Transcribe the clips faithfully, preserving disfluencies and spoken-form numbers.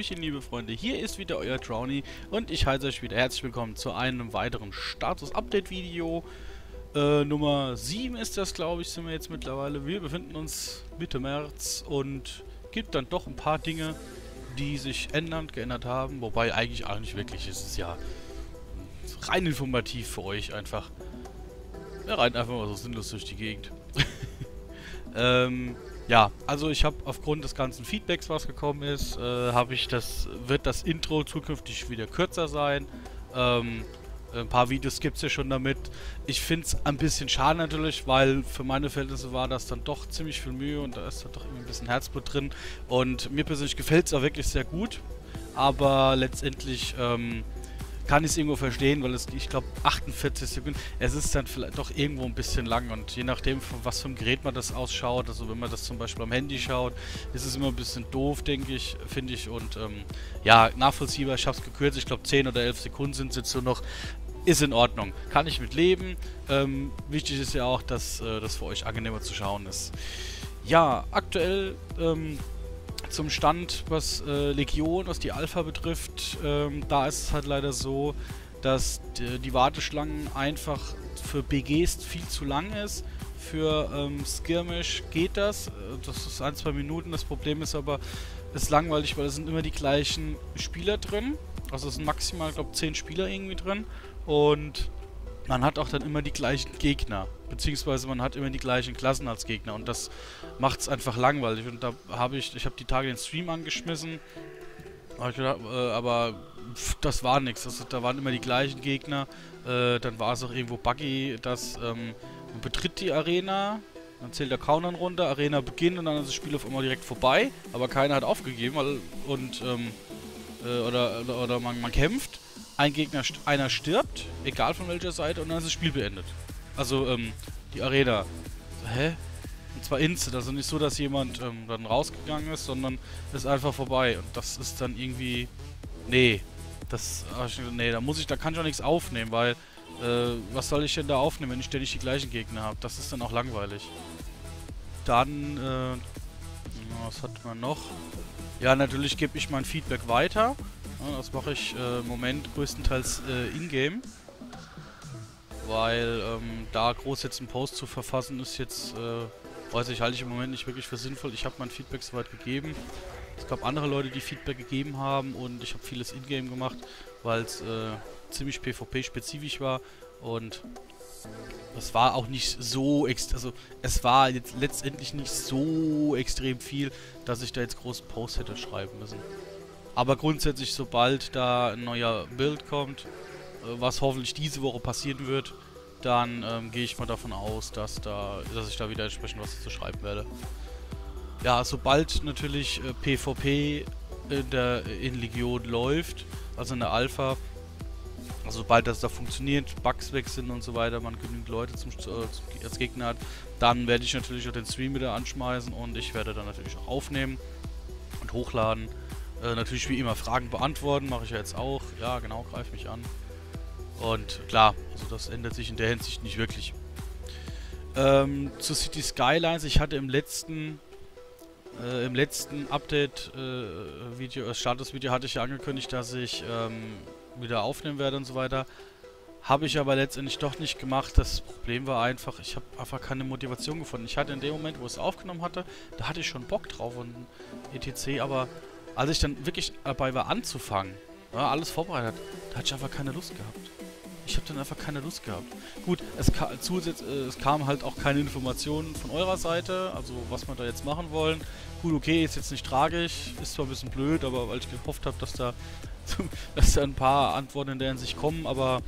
Hallöchen, liebe Freunde, hier ist wieder euer Drowny und ich heiße euch wieder herzlich willkommen zu einem weiteren Status-Update-Video. Äh, Nummer sieben ist das, glaube ich, sind wir jetzt mittlerweile. Wir befinden uns Mitte März und gibt dann doch ein paar Dinge, die sich ändern, geändert haben, wobei eigentlich auch nicht wirklich, es ist ja rein informativ für euch einfach. Wir reiten einfach mal so sinnlos durch die Gegend. ähm... Ja, also ich habe aufgrund des ganzen Feedbacks, was gekommen ist, äh, habe ich das, wird das Intro zukünftig wieder kürzer sein. Ähm, ein paar Videos gibt es ja schon damit. Ich finde es ein bisschen schade natürlich, weil für meine Verhältnisse war das dann doch ziemlich viel Mühe und da ist dann doch irgendwie ein bisschen Herzblut drin. Und mir persönlich gefällt es auch wirklich sehr gut, aber letztendlich ähm, kann ich es irgendwo verstehen, weil es, ich glaube, achtundvierzig Sekunden, es ist dann vielleicht doch irgendwo ein bisschen lang und je nachdem, von was für ein Gerät man das ausschaut, also wenn man das zum Beispiel am Handy schaut, ist es immer ein bisschen doof, denke ich, finde ich, und ähm, ja, nachvollziehbar, ich habe es gekürzt, ich glaube zehn oder elf Sekunden sind es jetzt nur noch, ist in Ordnung, kann ich mit leben, ähm, wichtig ist ja auch, dass äh, das für euch angenehmer zu schauen ist. Ja, aktuell, ähm, zum Stand, was äh, Legion, was die Alpha betrifft, ähm, da ist es halt leider so, dass die, die Warteschlangen einfach für B Gs viel zu lang ist. Für ähm, Skirmish geht das, das ist ein, zwei Minuten. Das Problem ist aber, es ist langweilig, weil es sind immer die gleichen Spieler drin. Also es sind maximal, glaube ich, zehn Spieler irgendwie drin. Und man hat auch dann immer die gleichen Gegner, beziehungsweise man hat immer die gleichen Klassen als Gegner und das macht es einfach langweilig. Und da habe ich, ich habe die Tage den Stream angeschmissen, gedacht, äh, aber pff, das war nichts. Also da waren immer die gleichen Gegner. Äh, dann war es auch irgendwo buggy, dass ähm, man betritt die Arena, dann zählt der Countdown runter, Arena beginnt und dann ist das Spiel auf einmal direkt vorbei, aber keiner hat aufgegeben, weil, und ähm, äh, oder, oder, oder man, man kämpft. Ein Gegner, st einer stirbt, egal von welcher Seite, und dann ist das Spiel beendet. Also, ähm, die Arena. Hä? Und zwar instant, also nicht so, dass jemand ähm, dann rausgegangen ist, sondern ist einfach vorbei. Und das ist dann irgendwie... Nee. Das... Nee, da muss ich, da kann ich auch nichts aufnehmen, weil... Äh, was soll ich denn da aufnehmen, wenn ich ständig die gleichen Gegner habe? Das ist dann auch langweilig. Dann, äh... was hat man noch? Ja, natürlich gebe ich mein Feedback weiter. Ja, das mache ich äh, im Moment größtenteils äh, in-game. Weil ähm, da groß jetzt einen Post zu verfassen ist jetzt, äh, weiß ich, halte ich im Moment nicht wirklich für sinnvoll. Ich habe mein Feedback soweit gegeben. Es gab andere Leute, die Feedback gegeben haben und ich habe vieles in-game gemacht, weil es äh, ziemlich PvP-spezifisch war und es war auch nicht so ext also es war jetzt letztendlich nicht so extrem viel, dass ich da jetzt großen Post hätte schreiben müssen. Aber grundsätzlich, sobald da ein neuer Build kommt, äh, was hoffentlich diese Woche passieren wird, dann ähm, gehe ich mal davon aus, dass da, dass ich da wieder entsprechend was zu schreiben werde. Ja, sobald natürlich äh, PvP in der in Legion läuft, also in der Alpha, also sobald das da funktioniert, Bugs weg sind und so weiter, man genügend Leute zum, äh, als Gegner hat, dann werde ich natürlich auch den Stream wieder anschmeißen und ich werde dann natürlich auch aufnehmen und hochladen. Äh, natürlich wie immer Fragen beantworten, mache ich ja jetzt auch. Ja, genau, greif mich an. Und klar, also das ändert sich in der Hinsicht nicht wirklich. Ähm, zu City Skylines, ich hatte im letzten äh, im letzten Update-Video, äh, Status-Video hatte ich ja angekündigt, dass ich ähm, wieder aufnehmen werde und so weiter. Habe ich aber letztendlich doch nicht gemacht. Das Problem war einfach, ich habe einfach keine Motivation gefunden. Ich hatte in dem Moment, wo ich es aufgenommen hatte, da hatte ich schon Bock drauf und et cetera, aber als ich dann wirklich dabei war anzufangen, ja, alles vorbereitet, da hatte ich einfach keine Lust gehabt. Ich habe dann einfach keine Lust gehabt. Gut, es, ka zusatz äh, es kam halt auch keine Informationen von eurer Seite, also was wir da jetzt machen wollen. Gut, okay, ist jetzt nicht tragisch, ist zwar ein bisschen blöd, aber weil ich gehofft habe, dass da, dass da ein paar Antworten in der Hinsicht kommen, aber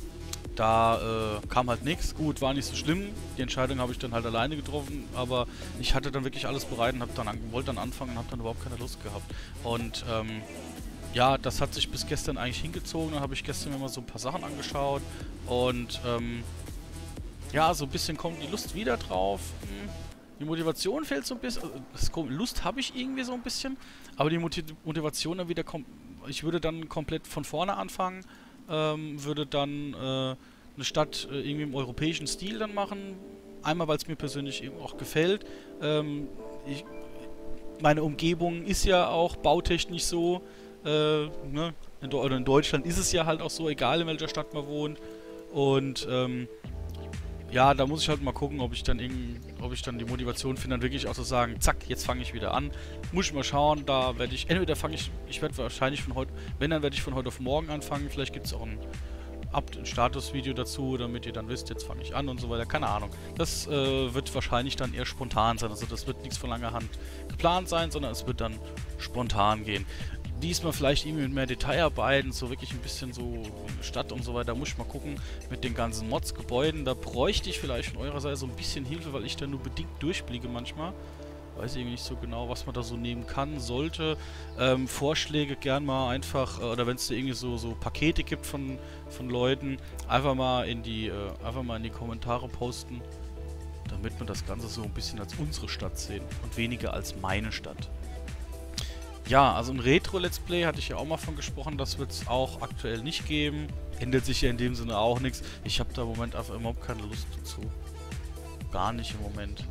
da äh, kam halt nichts. Gut, war nicht so schlimm. Die Entscheidung habe ich dann halt alleine getroffen, aber ich hatte dann wirklich alles bereit und hab dann an, wollte dann anfangen und habe dann überhaupt keine Lust gehabt. Und ähm, ja, das hat sich bis gestern eigentlich hingezogen. Dann habe ich gestern mir mal so ein paar Sachen angeschaut und ähm, ja, so ein bisschen kommt die Lust wieder drauf. Hm. Die Motivation fehlt so ein bisschen. Das, Lust habe ich irgendwie so ein bisschen, aber die Motiv Motivation dann wieder kommt. Ich würde dann komplett von vorne anfangen. Ähm, würde dann äh, eine Stadt äh, irgendwie im europäischen Stil dann machen. Einmal, weil es mir persönlich eben auch gefällt. Ähm, ich, meine Umgebung ist ja auch bautechnisch so, äh, ne? In, oder in Deutschland ist es ja halt auch so, egal in welcher Stadt man wohnt. Und, ähm, ja, da muss ich halt mal gucken, ob ich dann irgend, ob ich dann die Motivation finde, dann wirklich auch zu sagen, zack, jetzt fange ich wieder an. Muss ich mal schauen, da werde ich, entweder fange ich, ich werde wahrscheinlich von heute, wenn, dann werde ich von heute auf morgen anfangen. Vielleicht gibt es auch ein, ein Statusvideo dazu, damit ihr dann wisst, jetzt fange ich an und so weiter. Keine Ahnung. Das äh, wird wahrscheinlich dann eher spontan sein. Also das wird nichts von langer Hand geplant sein, sondern es wird dann spontan gehen. Diesmal vielleicht irgendwie mit mehr Detailarbeiten, so wirklich ein bisschen so in der Stadt und so weiter, muss ich mal gucken, mit den ganzen Mods, Gebäuden, da bräuchte ich vielleicht von eurer Seite so ein bisschen Hilfe, weil ich da nur bedingt durchblicke manchmal. Weiß irgendwie nicht so genau, was man da so nehmen kann, sollte. Ähm, Vorschläge gern mal einfach, äh, oder wenn es da irgendwie so, so Pakete gibt von, von Leuten, einfach mal in die, äh, einfach mal in die Kommentare posten, damit wir das Ganze so ein bisschen als unsere Stadt sehen und weniger als meine Stadt. Ja, also ein Retro-Let's Play hatte ich ja auch mal von gesprochen, das wird es auch aktuell nicht geben. Ändert sich ja in dem Sinne auch nichts. Ich habe da im Moment einfach überhaupt keine Lust dazu. Gar nicht im Moment.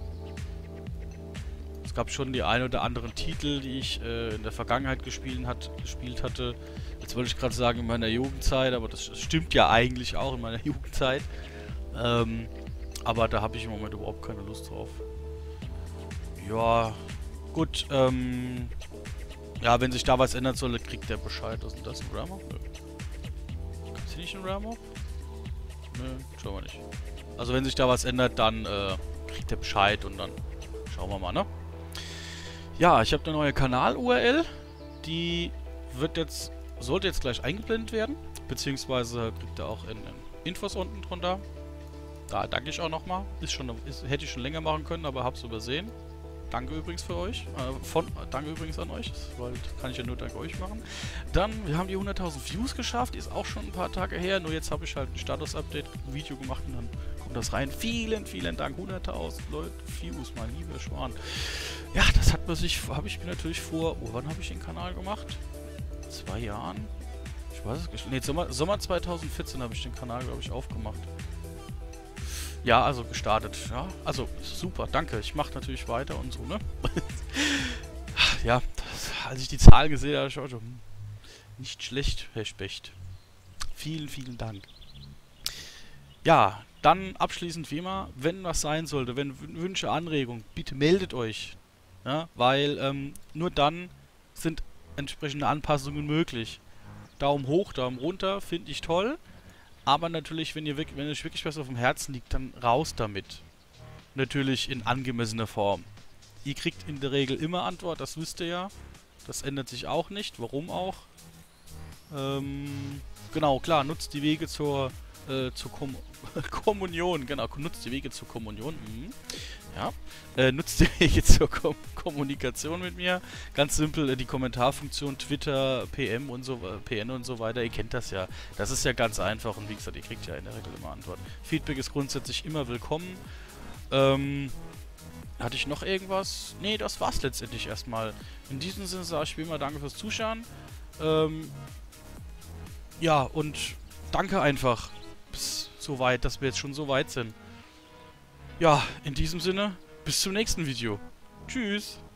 Es gab schon die ein oder anderen Titel, die ich äh, in der Vergangenheit gespielt, hat, gespielt hatte. Jetzt wollte ich gerade sagen in meiner Jugendzeit, aber das stimmt ja eigentlich auch in meiner Jugendzeit. Ähm, aber da habe ich im Moment überhaupt keine Lust drauf. Ja, gut, ähm... ja, wenn sich da was ändern soll, kriegt der Bescheid. Was ist denn das? Ein Ramp-Up? Nö. Gibt's hier nicht ein Ramp-Up? Nö, schauen wir nicht. Also wenn sich da was ändert, dann äh, kriegt der Bescheid und dann schauen wir mal, ne? Ja, ich habe eine neue Kanal-U R L. Die wird jetzt, sollte jetzt gleich eingeblendet werden. Beziehungsweise kriegt er auch in, in Infos unten drunter. Da danke ich auch nochmal. Ist schon, ist, hätte ich schon länger machen können, aber hab's übersehen. Danke übrigens für euch. Äh, von, äh, danke übrigens an euch, weil das kann ich ja nur dank euch machen. Dann, wir haben die hunderttausend Views geschafft, ist auch schon ein paar Tage her. Nur jetzt habe ich halt ein Status-Update-Video gemacht und dann kommt das rein. Vielen, vielen Dank. hunderttausend Leute, Views, mein lieber Schwan. Ja, das hat man sich, habe ich mir natürlich vor, oh, wann habe ich den Kanal gemacht? Zwei Jahren? Ich weiß es nicht. Nee, Sommer, Sommer zweitausendvierzehn habe ich den Kanal, glaube ich, aufgemacht. Ja, also gestartet, ja. Also, super, danke. Ich mache natürlich weiter und so, ne? Ja, das, als ich die Zahlen gesehen habe, ich auch schon, hm, nicht schlecht, Herr Specht. Vielen, vielen Dank. Ja, dann abschließend wie immer, wenn was sein sollte, wenn Wünsche, Anregungen, bitte meldet euch. Ja, weil ähm, nur dann sind entsprechende Anpassungen möglich. Daumen hoch, Daumen runter, finde ich toll. Aber natürlich, wenn ihr wirklich, wenn euch wirklich was auf dem Herzen liegt, dann raus damit. Natürlich in angemessener Form. Ihr kriegt in der Regel immer Antwort, das wisst ihr ja. Das ändert sich auch nicht. Warum auch? Ähm, genau, klar, nutzt die Wege zur, äh, zur Kom Kommunion. Genau, nutzt die Wege zur Kommunion. Mhm. Ja. Äh, nutzt die Wege zur Kom Kommunikation mit mir. Ganz simpel, äh, die Kommentarfunktion, Twitter, P M und so, äh, P N und so weiter. Ihr kennt das ja. Das ist ja ganz einfach und wie gesagt, ihr kriegt ja in der Regel immer Antwort. Feedback ist grundsätzlich immer willkommen. Ähm, hatte ich noch irgendwas? Nee, das war's letztendlich erstmal. In diesem Sinne sage ich wie immer danke fürs Zuschauen. Ähm, ja, und danke einfach bis so weit, dass wir jetzt schon so weit sind. Ja, in diesem Sinne, bis zum nächsten Video. Tschüss.